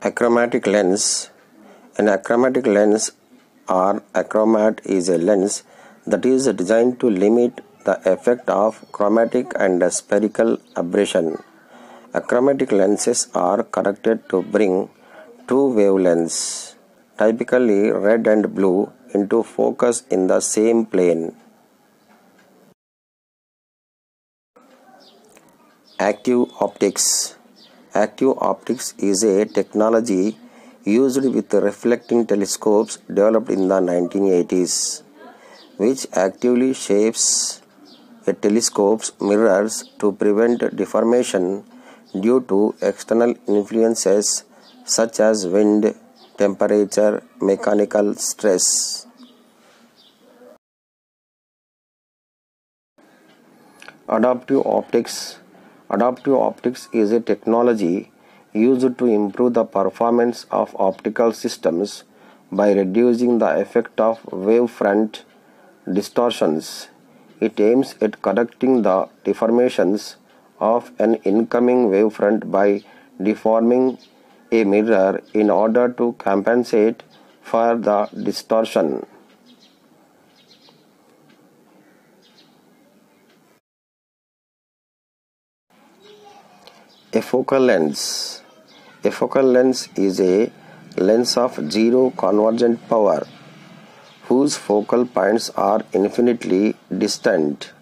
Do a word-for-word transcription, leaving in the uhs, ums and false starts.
Achromatic lens. An achromatic lens or achromat is a lens that is designed to limit the effect of chromatic and spherical aberration. Achromatic lenses are corrected to bring two wavelengths, typically red and blue, into focus in the same plane. Active optics. Active optics is a technology used with reflecting telescopes developed in the nineteen eighties, which actively shapes a telescope's mirrors to prevent deformation due to external influences such as wind, temperature, mechanical stress. Adaptive optics. Adaptive optics is a technology used to improve the performance of optical systems by reducing the effect of wavefront distortions. It aims at correcting the deformations of an incoming wavefront by deforming a mirror in order to compensate for the distortion. A focal lens. A focal lens is a lens of zero convergent power whose focal points are infinitely distant.